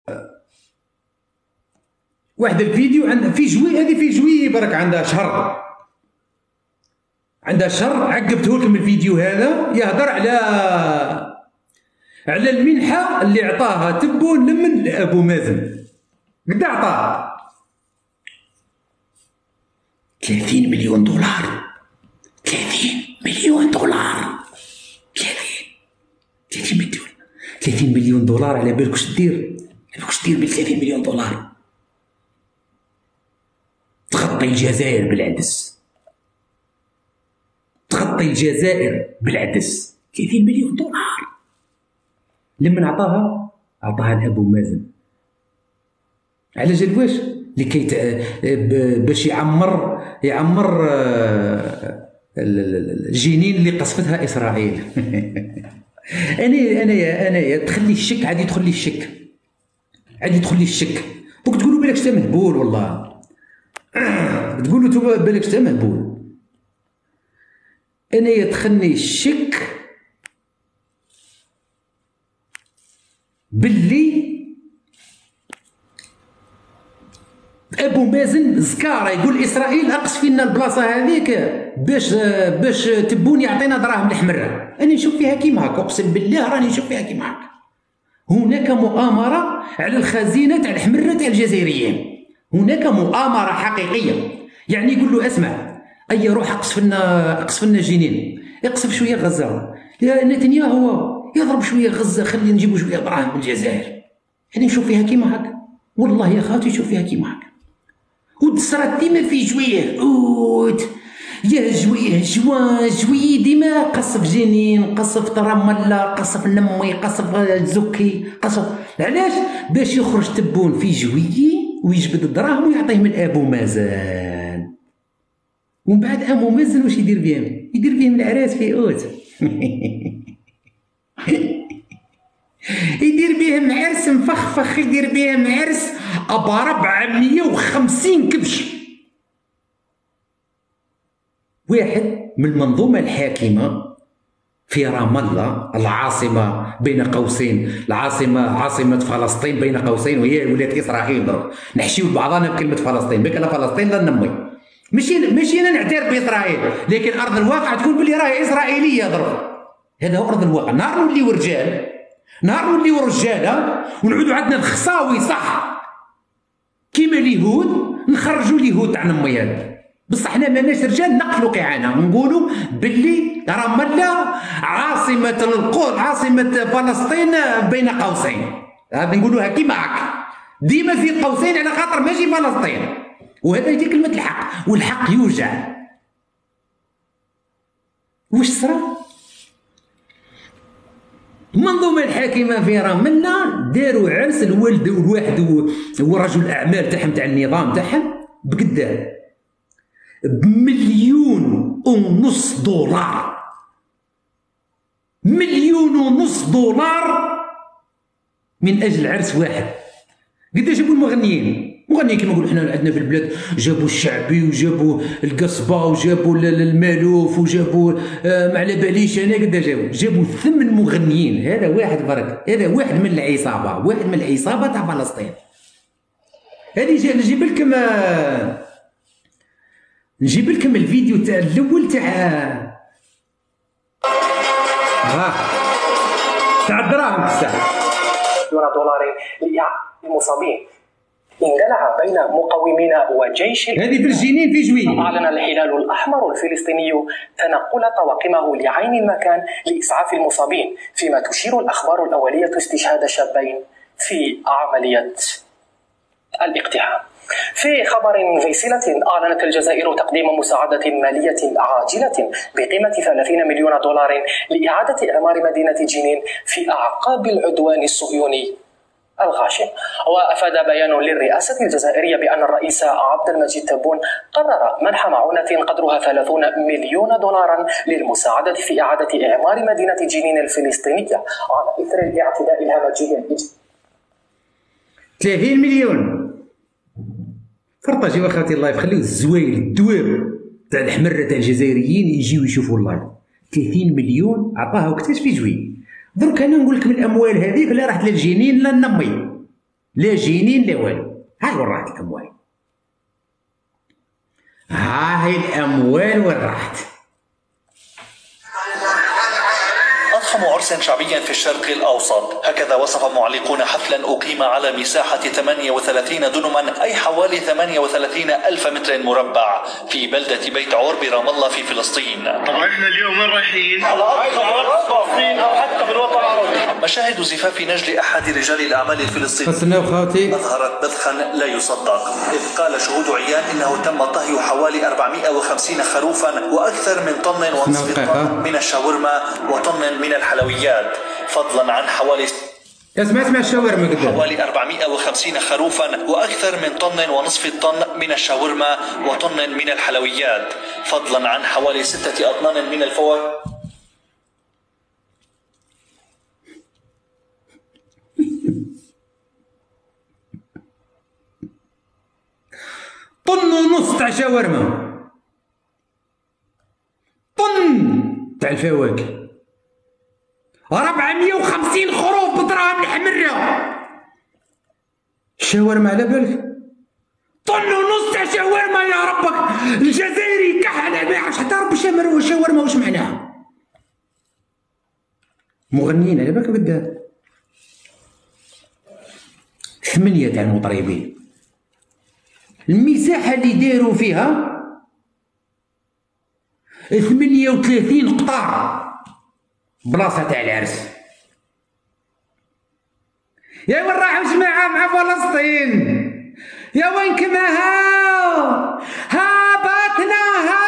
واحد الفيديو عندها في جوي، هذه في جوي برك عندها شهر، عندها شهر. عقبته لكم الفيديو هذا يهضر على المنحة اللي عطاها تبون من أبو مازن. قد عطاه 30 مليون دولار. 30 مليون دولار. 30 مليون دولار. على بالك واش دير؟ على بالك واش دير ب 30 مليون دولار؟ تغطي الجزائر بالعدس، تغطي الجزائر بالعدس. 30 مليون دولار. لمن عطاها لأبو مازن. على جال واش؟ لكي باش يعمر الجنين اللي قصفتها إسرائيل. أنا تخلي الشك، عاد يدخل لي الشك، دوك تقولوا بالك شتا مهبول، والله تقولوا نتوما بالك شتا مهبول. أنا يدخلني الشك باللي أبو مازن زكارة يقول إسرائيل أقص فينا البلاصة هذيك باش تبون يعطينا دراهم الحمرة. أنا نشوف فيها كيما هكا، أقسم بالله راني نشوف فيها كيما هكا. هناك مؤامرة على الخزينة تاع الحمرة تاع الجزائريين، هناك مؤامرة حقيقية. يعني يقول له اسمع، أي روح أقصف لنا جنين، اقصف شوية غزة يا نتنياهو، يضرب شوية غزة، خلي نجيبوا شوية دراهم من الجزائر. أنا نشوف فيها كيما هكا، والله يا خاوتي نشوف فيها كيما هكا. ودسرات ديما في جويه، يا جويه ديما قصف جنين، قصف ترملة، قصف نمي، قصف زكي، قصف. علاش؟ باش يخرج تبون في جويه ويجبد الدراهم ويعطيهم لأبو مازن. ومن بعد أبو مازن واش يدير بهم؟ يدير بهم العراس في أوت. يدير بهم عرس مفخفخ، يدير بهم عرس أبا 450 كبش. واحد من المنظومة الحاكمة في رام الله، العاصمة بين قوسين، عاصمة فلسطين بين قوسين، وهي ولاية إسرائيل. ضرب نحشيو بعضنا بكلمة فلسطين، بك لا فلسطين لا نمي. ماشي أنا نعترف بإسرائيل، لكن أرض الواقع تكون بلي راهي إسرائيلية. ضرب هذا هو أرض الواقع. نهار نوليو رجال، نهار نوليو رجالة ونعودو عندنا الخصاوي صح كيما اليهود، نخرجوا اليهود تاع نميات. بصح حنا ماناش رجال نقفلوا قيعانه ونقولوا باللي رام الله عاصمة القدس، عاصمة فلسطين بين قوسين. هذا نقولوها كيما هكا ديما في قوسين، على خاطر ماشي فلسطين. وهذا هي كلمة الحق، والحق يوجع. واش صرا؟ المنظومة الحاكمة في رام الله داروا عرس الوالد والواحد ورجل الأعمال تاعهم تاع النظام تاعهم بقدام ب1.5 مليون دولار. 1.5 مليون دولار من أجل عرس واحد. قداش جابوا المغنيين كما نقولوا حنا عندنا في البلاد، جابوا الشعبي وجابوا القصبه وجابوا المالوف وجابوا ما على باليش انا قداش جابوا 8 مغنيين. هذا واحد برك، هذا واحد من العصابه تاع فلسطين. هذه نجيب لكم الفيديو تاع الاول تاع الدراهم الساعه. $1 للمصابين اندلع بين مقاومين وجيش. هذه في الجنين في جوية. أعلن الهلال الأحمر الفلسطيني تنقل طواقمه لعين المكان لإسعاف المصابين، فيما تشير الأخبار الأولية استشهاد شابين في عملية الاقتحام. في خبر فيصلة، أعلنت الجزائر تقديم مساعدة مالية عاجلة بقيمة $30 مليون لإعادة إعمار مدينة جنين في أعقاب العدوان الصهيوني الغاشم. وأفاد بيان للرئاسة الجزائرية بأن الرئيس عبد المجيد تبون قرر منح معونة قدرها $30 مليون للمساعدة في إعادة إعمار مدينة جنين الفلسطينية على إثر الاعتداء الهمجي. 30 مليون. فرطاجيو اخواتي اللايف، خليو الزوايل الدواب تاع الحمره تاع الجزائريين يجيو يشوفوا اللايف. 30 مليون عطاها وقتاش في جوي. درك انا نقول لكم الاموال هذيك لا راحت للجنين لا النمي، لا جنين لا والو. هاي وين راحت الاموال؟ هاي الاموال وين راحت؟ أضخم عرس شعبي في الشرق الأوسط، هكذا وصف معلقون حفلا أقيم على مساحة 38 دنما أي حوالي 38 ألف متر مربع في بلدة بيت عور برام الله في فلسطين. طبعا احنا اليوم وين رايحين؟ على أضخم فلسطين أو حتى في الوطن العربي. مشاهد زفاف نجل أحد رجال الأعمال الفلسطينيين أظهرت بذخا لا يصدق، إذ قال شهود عيان إنه تم طهي حوالي 450 خروفا وأكثر من طن ونصف طن من الشاورما وطن من الحلويات، فضلا عن حوالي اسمع الشاورما قدام حوالي 450 خروفا وأكثر من طن ونصف الطن من الشاورما وطن من الحلويات، فضلا عن حوالي 6 أطنان من الفواكه. طن ونص تاع شاورما، طن تاع الفواكه، 450 خروف بدراهم الحمرة. الشاورما على بالك؟ طن ونص تاع شاورما يا ربك. الجزائري كحل ما يعرفش حتى رب الشاورما واش معناها. مغنيين على بالك قدام 8 تاع المطربين. المساحة اللي داروا فيها 38 قطار بلاصة تاع العرس. يا وين راحوا جماعة مع فلسطين؟ يا وينكم هابطنا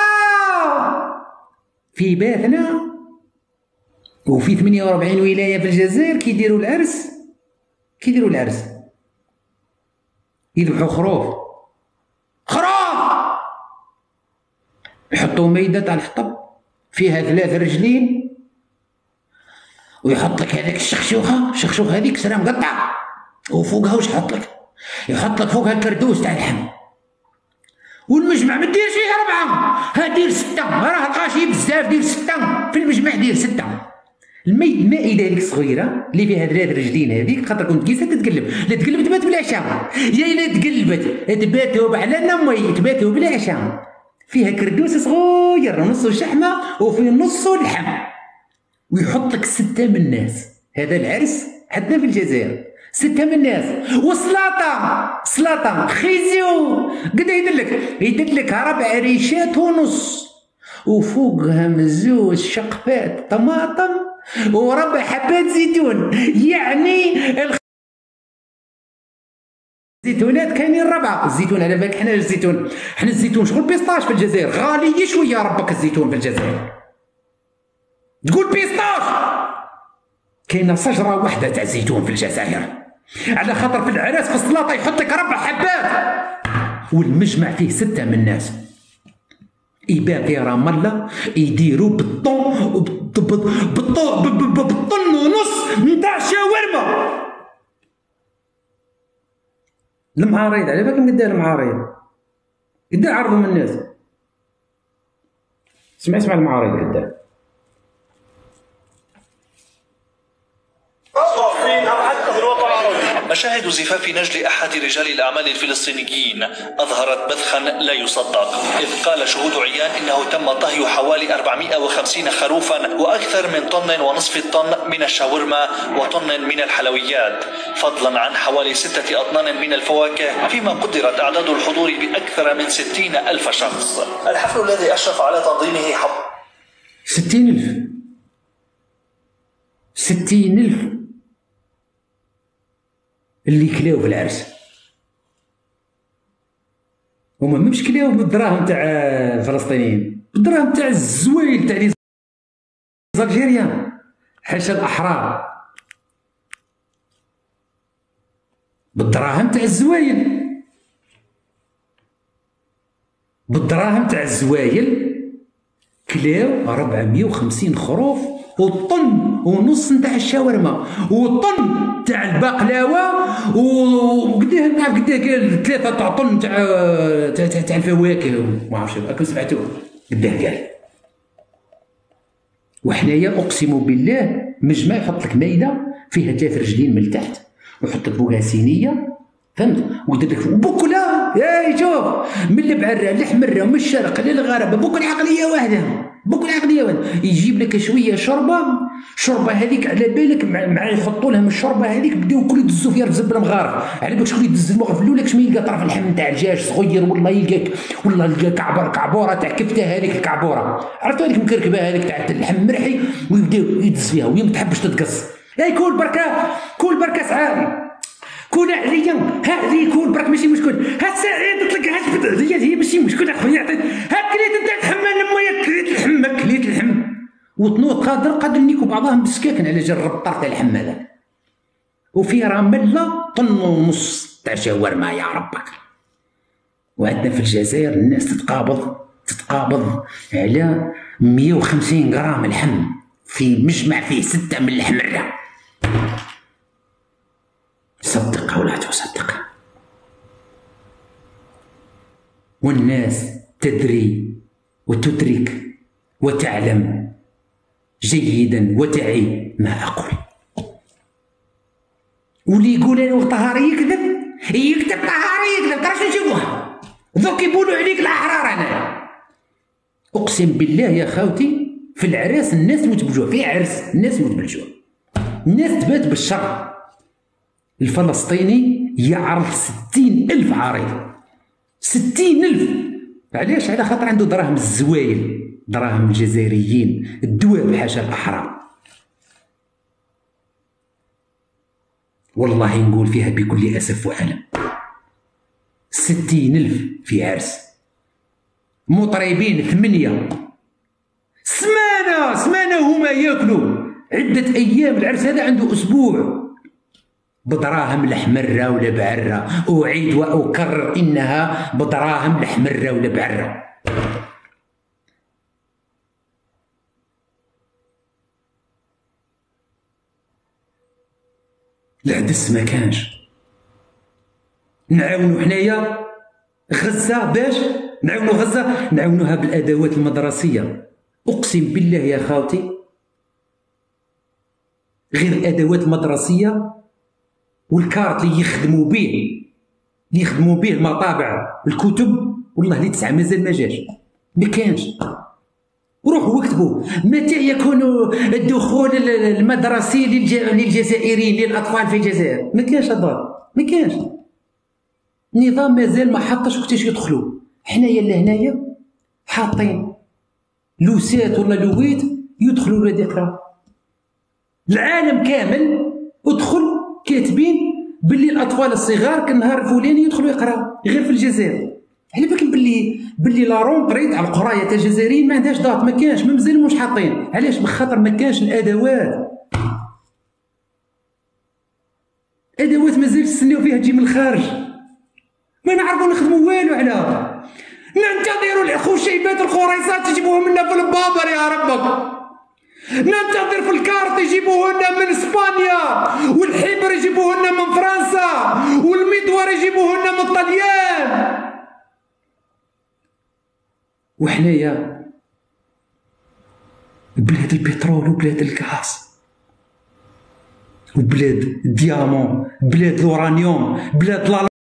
في باثنا وفي 48 ولاية في الجزائر كيديروا العرس يذبحوا خروف يحطوا ميدة تاع الحطب فيها 3 رجلين ويحط لك هذاك الشخشوخة هذيك سرا مقطع وفوقها واش يحط لك فوقها الكردوس تاع اللحم والمجمع ما ديرش فيه 4 ها دير 6 راه الغاشي بزاف دير 6 في المجمع دير 6 المائدة هذيك الصغيرة اللي فيها 3 رجلين هذيك خاطر كنت كيسة تتقلب لا تقلب تبات بلا عشاء يا إلا تقلبت تباتوا على نمي تباتوا بلا عشاء فيها كردوس صغير نصو شحمة وفي نصو اللحم ويحط لك 6 من الناس. هذا العرس عندنا في الجزائر 6 من الناس وسلاطة خيزيو قد يدير لك 4 ريشات ونص وفوقها مزوج شقفات طماطم وربع حبات زيتون يعني الزيتونات كاينين 4 الزيتون على بالك حنا الزيتون شغل بيسطاش في الجزائر غالي شويه ربك الزيتون في الجزائر تقول بيسطاش كاينه شجره واحده تاع الزيتون في الجزائر على خاطر في العراس في السلطه يحط لك 4 حبات والمجمع فيه 6 من الناس يبان في رام الله يديروا بالطن ونص نتاع شاورما. المعارض على بالك قد المعارض قد عرضوا من الناس اسمع المعارض قد مشاهد زفاف نجل أحد رجال الأعمال الفلسطينيين أظهرت بذخا لا يصدق، إذ قال شهود عيان إنه تم طهي حوالي 450 خروفا وأكثر من طن ونصف الطن من الشاورما وطن من الحلويات، فضلا عن حوالي 6 أطنان من الفواكه، فيما قدرت أعداد الحضور بأكثر من 60 ألف شخص. الحفل الذي أشرف على تنظيمه 60 ألف اللي كلاو في العرس هما مش كلاو بالدراهم تاع الفلسطينيين بالدراهم تاع الزويل تاع لي زالجيريان حاشا الأحرار بالدراهم تاع الزوايل كلاو 450 خروف وطن ونص نتاع الشاورما وطن تاع البقلاوه وقداه نعرف قداه قال 3 تاع طن تاع الفواكه ما عرفتش راكم سمعتوه قداه قال. وحنايا اقسم بالله مجمع يحط لك مائده فيها 3 رجلين من التحت ويحط لك فوقها سينيه، فهمت، ويدير لك بوكله. ياي شوف، من البعره للحمره ومن الشرق للغرب، بوكل عقليه واحده، بوكل عقليه واحده. يجيب لك شويه شوربه هذيك على بالك مع يحطوا لها من الشوربه هذيك بداو كل يدزوا فيها الزبله مغارف، على بالك شكون يدز المغرف الاولى كش ما يلقى طرف اللحم نتاع الدجاج صغير، والله يلقى كعبوره تاع كفته، هذيك الكعبوره عرفتوا هذيك مكركبه هذيك تاع اللحم مرحي، ويبداو يدز فيها وهي ما تحبش تتقص. اي كول بركه سعادي، كون عليا ها لي كول برك ماشي مشكل، ها سعيد تلقاها تبد عليا هي ماشي مشكل، اخويا عطيت ها كليت انت الحمام لمويا كليت اللحم وتنوض قادر نيكو بعضهم بالسكاكن على جال الربطار تاع اللحم هذا، وفيه راه مله طن ونص تاع شاورما يا ربك. وعندنا في الجزائر الناس تتقابض على 150 غرام لحم في مجمع فيه 6 من الحمره. صدق ولا تصدق، والناس تدري وتدرك وتعلم جيدا وتعي ما أقول. واللي يقول أنا طهاري يكذب طهاري ترى شنو نشوفوها ذوك يقولوا عليك الأحرار. أنا أقسم بالله يا خاوتي في العراس الناس تموت بالجوع، في عرس الناس تموت بالجوع، الناس تبات بالشر. الفلسطيني يعرض 60,000 عريض، 60,000. علاش؟ على خاطر عنده دراهم الزوايل، دراهم الجزائريين الدواب حاشا الأحرار. والله نقول فيها بكل أسف وألم، 60,000 في عرس، مطربين 8 سمانة هما ياكلوا عدة أيام. العرس هذا عنده أسبوع بدراهم الحمرة ولا بعرة، أعيد وأكرر إنها بدراهم الحمرة ولا بعرة. العدس ما كانش. نعاونو حنايا غزة، باش نعاونو غزة نعاونوها بالأدوات المدرسية. أقسم بالله يا خاوتي غير الأدوات المدرسية والكارت اللي يخدموا به المطابع الكتب، والله اللي 9 مازال ما جاش، ما كانش. روحوا واكتبوا متى يكون الدخول المدرسي للجزائريين للاطفال في الجزائر. ما كانش هذا، ما كانش. النظام مازال ما حطش وقتاش يدخلوا. حنايا لهنايا حاطين لوسات ولا لويت يدخلوا الولاد يقراو. العالم كامل ادخل كاتبين باللي الاطفال الصغار كالنهار الفلاني يدخلوا يقراو، غير في الجزائر. على بالك باللي لا رونطري تاع القرايه تاع الجزائريين ما عندهاش دات، ما كانش، ما مازالوا مش حاطين. علاش؟ بخاطر ما كانش الادوات مازال تستناو فيها تجي من الخارج، ما نعرفوا نخدموا والو. على ننتظروا الخشيبات الخريصات يجيبوهم لنا في البابر يا ربك، ننتظر في الكارت يجيبوه لنا من اسبانيا، والحبر يجيبوه لنا من فرنسا، والمدور يجيبوه لنا من الطليان. وحنايا بلاد البترول وبلاد الغاز وبلاد الديامون، بلاد الورانيوم، بلاد